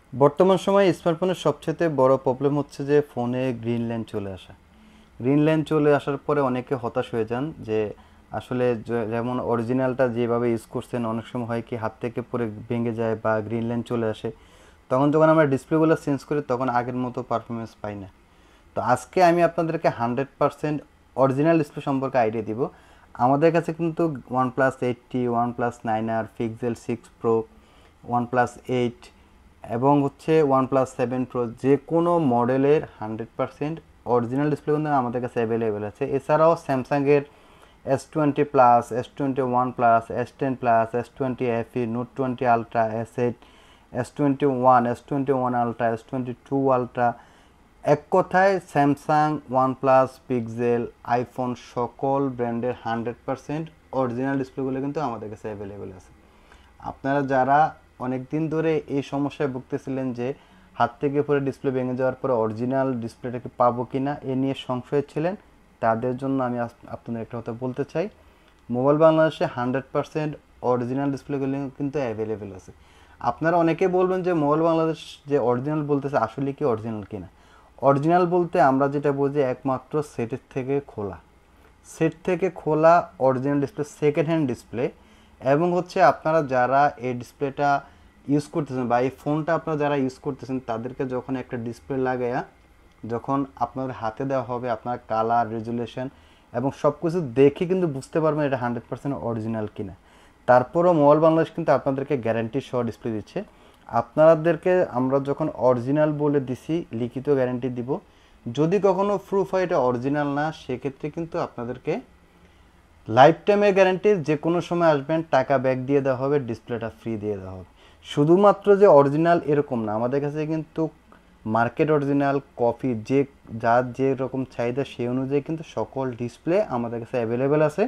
বর্তমান সময়ে স্মার্টফোনের সবচেয়ে বড় প্রবলেম হচ্ছে যে ফোনে গ্রিন লাইন চলে আসা। গ্রিন লাইন চলে আসার পরে অনেকে হতাশ হয়ে যান যে আসলে যেমন অরিজিনালটা যেভাবে ইউজ করছেন অনেক সময় হয় কি হাত থেকে পরে ভেঙে যায় বা গ্রিন লাইন চলে আসে। তখন যখন আমরা ডিসপ্লেগুলো চেঞ্জ করি তখন আগের মতো পারফরমেন্স পাই না। তো আজকে আমি আপনাদেরকে 100% অরিজিনাল ডিসপ্লে সম্পর্কে আইডিয়া দিব। আমাদের কাছে কিন্তু OnePlus 8T, OnePlus 9R, Pixel 6 Pro, OnePlus 8 এবং হচ্ছে OnePlus 7 Pro যে কোনো মডেলের 100% অরিজিনাল ডিসপ্লে কিন্তু আমাদের কাছে অ্যাভেলেবেল আছে। এছাড়াও স্যামসাংয়ের S20 plus, S21 plus, S10 plus, S20 FE, Note 20 Ultra, S8, S21, S21 Ultra, S22 Ultra, এক কথায় স্যামসাং, ওয়ানপ্লাস, পিক্সেল, আইফোন সকল ব্র্যান্ডের 100% অরিজিনাল ডিসপ্লেগুলো কিন্তু আমাদের কাছে অ্যাভেলেবেল আছে। আপনারা যারা অনেক দিন ধরে এই সমস্যায় ভুগতেছিলেন যে হাত থেকে পরে ডিসপ্লে ভেঙে যাওয়ার পরে অরিজিনাল ডিসপ্লেটাকে পাবো কি না এ নিয়ে সংশয়ে ছিলেন, তাদের জন্য আমি আপনাদের একটা কথা বলতে চাই। মোবাইল বাংলাদেশে 100% অরিজিনাল ডিসপ্লেগুলো কিন্তু অ্যাভেলেবেল আছে। আপনারা অনেকে বলবেন যে মোবাইল বাংলাদেশ যে অরিজিনাল বলতেছে আসলে কি অরিজিনাল কিনা। অরিজিনাল বলতে আমরা যেটা বুঝি একমাত্র সেটের থেকে খোলা, সেট থেকে খোলা original display, second hand display. এবং হচ্ছে আপনারা যারা এই ডিসপ্লেটা ইউজ করতেছেন বা এই ফোনটা আপনারা যারা ইউজ করতেছেন তাদেরকে যখন একটা ডিসপ্লে লাগায়া যখন আপনাদের হাতে দেওয়া হবে, আপনার কালার, রেজুলেশন এবং সব কিছু দেখে কিন্তু বুঝতে পারবেন এটা 100% অরিজিনাল কিনা। তারপরও মোবাইল বাংলাদেশ কিন্তু আপনাদেরকে গ্যারান্টি সহ ডিসপ্লে দিচ্ছে। আপনাদেরকে আমরা যখন অরিজিনাল বলে দিছি লিখিত গ্যারান্টি দিব। যদি কখনো প্রুফ হয় এটা অরিজিনাল না, সেক্ষেত্রে কিন্তু আপনাদেরকে লাইফ টাইমের গ্যারান্টি, যে কোনো সময় আসবেন টাকা ব্যাক দিয়ে দেওয়া হবে, ডিসপ্লেটা ফ্রি দিয়ে দেওয়া হবে। শুধুমাত্র যে অরিজিনাল এরকম না, আমাদের কাছে কিন্তু মার্কেট অরিজিনাল কপি যার যে রকম চাহিদা সেই অনুযায়ী কিন্তু সকল ডিসপ্লে আমাদের কাছে অ্যাভেলেবেল আছে।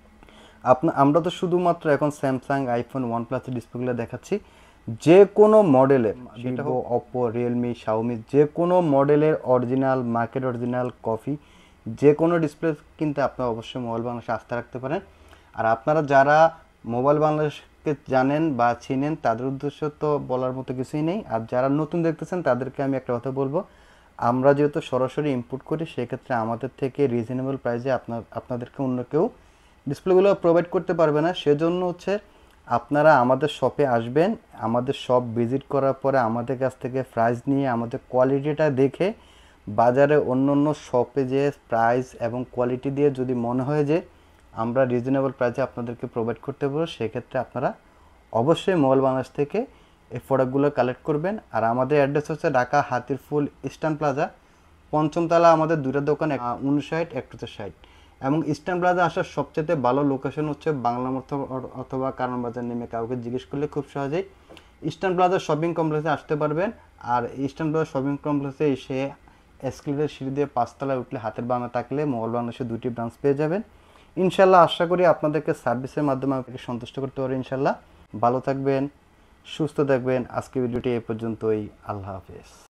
আমরা তো শুধুমাত্র এখন স্যামসাং, আইফোন, ওয়ানপ্লাসের ডিসপ্লেগুলো দেখাচ্ছি। যে কোনো মডেলের, সেটা হোক ওপো, রিয়েলমি, শাওমি, যে কোনো মডেলের অরিজিনাল, মার্কেট অরিজিনাল কপি যে কোনো ডিসপ্লে কিনতে আপনারা অবশ্যই মোবাইল বাংলাদেশে আস্থা রাখতে পারেন। আর আপনারা যারা মোবাইল বাংলাদেশকে জানেন বা চিনেন তাদের উদ্দেশ্য তো বলার মতো কিছুই নেই। আর যারা নতুন দেখতেছেন তাদেরকে আমি একটা কথা বলবো, আমরা যেহেতু সরাসরি ইম্পোর্ট করি সেক্ষেত্রে আমাদের থেকে রিজনেবল প্রাইসে আপনাদেরকে অন্য কেউ ডিসপ্লেগুলো প্রোভাইড করতে পারবে না। সেজন্য হচ্ছে আপনারা আমাদের শপে আসবেন, আমাদের শপ ভিজিট করার পরে আমাদের কাছ থেকে প্রাইস নিয়ে আমাদের কোয়ালিটিটা দেখে বাজারে অন্য অন্য শপে যে প্রাইস এবং কোয়ালিটি দিয়ে যদি মনে হয় যে আমরা রিজনেবল প্রাইসে আপনাদেরকে প্রোভাইড করতে পারবো, সেক্ষেত্রে আপনারা অবশ্যই মোবাইল বাংলাদেশ থেকে এই প্রোডাক্টগুলো কালেক্ট করবেন। আর আমাদের অ্যাড্রেস হচ্ছে ঢাকা হাতিরপুল ইস্টার্ন প্লাজা, পঞ্চমতলা। আমাদের দুটো দোকান, 59, 6160। এবং ইস্টার্ন প্লাজা আসার সবচেয়ে ভালো লোকেশন হচ্ছে বাংলা মোড় অথবা কারণ বাজার নেমে কাউকে জিজ্ঞেস করলে খুব সহজেই ইস্টার্ন প্লাজা শপিং কমপ্লেক্সে আসতে পারবেন। আর ইস্টার্ন প্লাজা শপিং কমপ্লেক্সে এসে এসকেলেটর সিঁড়ি দিয়ে 5 তলায় উঠলে হাতের বামে তাকলে মোবাইল বাংলাদেশে 2টি ব্রাঞ্চ পেয়ে যাবেন। ইনশাল্লাহ আশা করি আপনাদেরকে সার্ভিসের মাধ্যমে আপনাকে সন্তুষ্ট করতে পারবো ইনশাল্লাহ। ভালো থাকবেন, সুস্থ থাকবেন। আজকে ভিডিওটি এই পর্যন্তই। আল্লাহ হাফেজ।